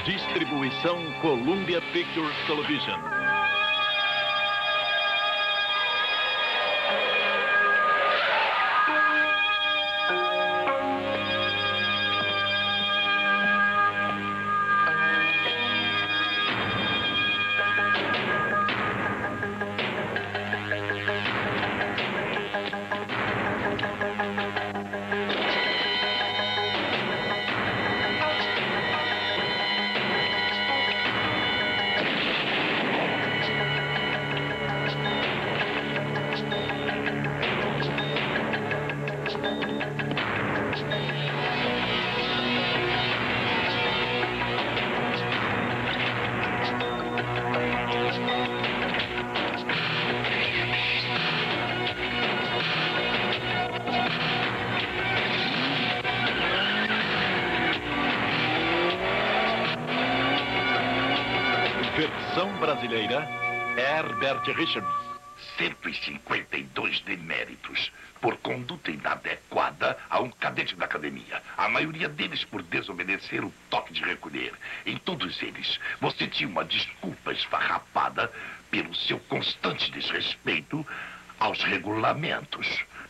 Distribuição Columbia Pictures Television. Versão brasileira, Herbert Richards. 152 deméritos por conduta inadequada a um cadete da academia. A maioria deles por desobedecer o toque de recolher. Em todos eles, você tinha uma desculpa esfarrapada pelo seu constante desrespeito aos regulamentos.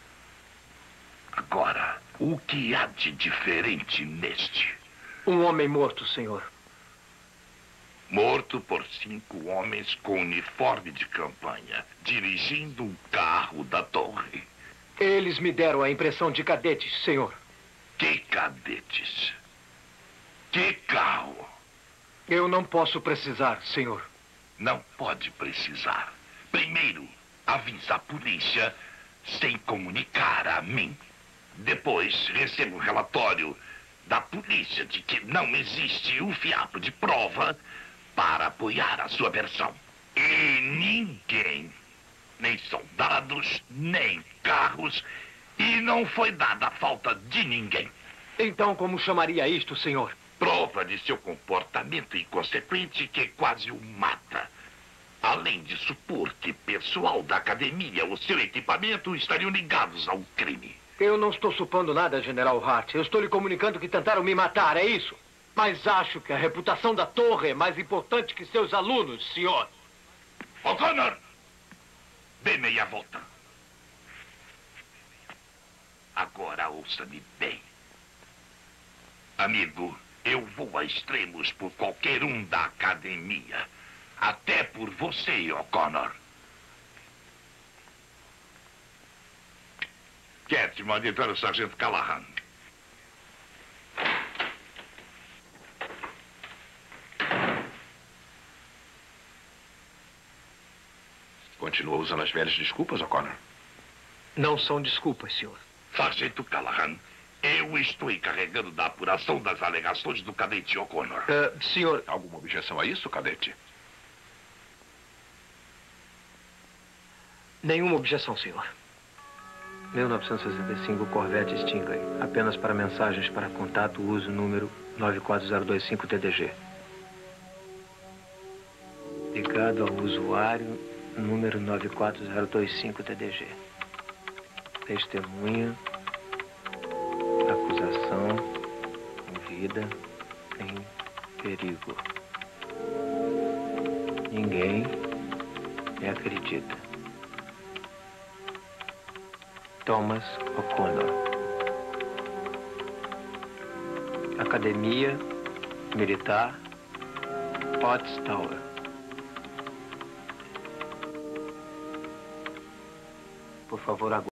Agora, o que há de diferente neste? Um homem morto, senhor. Morto por 5 homens com uniforme de campanha, dirigindo um carro da torre. Eles me deram a impressão de cadetes, senhor. Que cadetes? Que carro? Eu não posso precisar, senhor. Não pode precisar. Primeiro, avisa a polícia sem comunicar a mim. Depois, recebo o relatório da polícia de que não existe um fiapo de prova para apoiar a sua versão. E ninguém, nem soldados, nem carros, e não foi dada a falta de ninguém. Então, como chamaria isto, senhor? Prova de seu comportamento inconsequente que quase o mata. Além de supor que pessoal da academia ou seu equipamento estariam ligados ao crime. Eu não estou supondo nada, General Hart. Eu estou lhe comunicando que tentaram me matar, é isso? Mas acho que a reputação da torre é mais importante que seus alunos, senhor. O'Connor! Dê meia volta. Agora ouça-me bem. Amigo, eu vou a extremos por qualquer um da academia. Até por você, O'Connor. Cat, mande entrar o sargento Callahan. Continua usando as velhas desculpas, O'Connor? Não são desculpas, senhor. Sargento Callahan, eu estou encarregando da apuração das alegações do cadete O'Connor. Senhor... Alguma objeção a isso, cadete? Nenhuma objeção, senhor. 1965, Corvette Stingray. Apenas para mensagens para contato, uso número 94025-TDG. Ligado ao usuário, número 94025-TDG. Testemunha, acusação, vida em perigo. Ninguém me acredita. Thomas O'Connor. Academia Militar Potts Tower. Por favor, aguarde.